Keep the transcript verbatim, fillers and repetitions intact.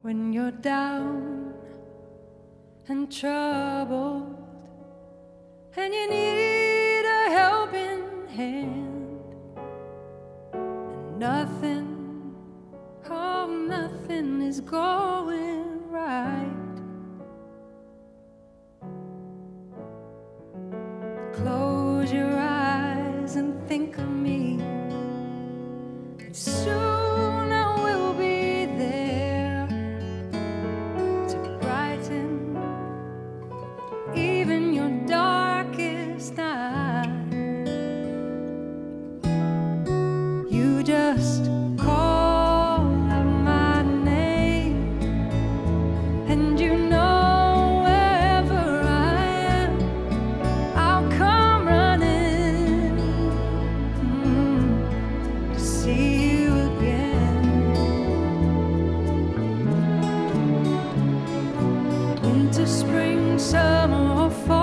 When you're down and troubled and you need a helping hand, and nothing, oh nothing is going right. Close your eyes and think of me, and soon I will be there to brighten even your darkest night. You just call out my name, and you know wherever I am, I'll come running mm, to see you again. Winter, spring, summer, or fall,